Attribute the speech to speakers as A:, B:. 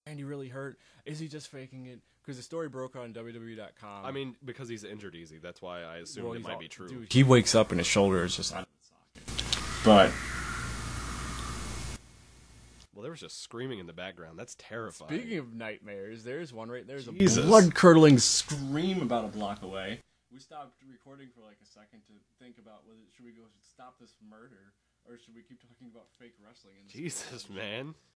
A: Randy really hurt? Is he just faking it? Because the story broke on WWE.com.
B: I mean, because he's injured easy. That's why I assume it might be true.
A: Dude, he wakes up and his shoulder is just out of the socket. But
B: well, there was just screaming in the background. That's terrifying.
A: Speaking of nightmares, there's one right there's
B: Jesus.
A: a blood-curdling scream about a block away. We stopped recording for like a second to think about whether should we go stop this murder or should we keep talking about fake wrestling?
B: Jesus, man.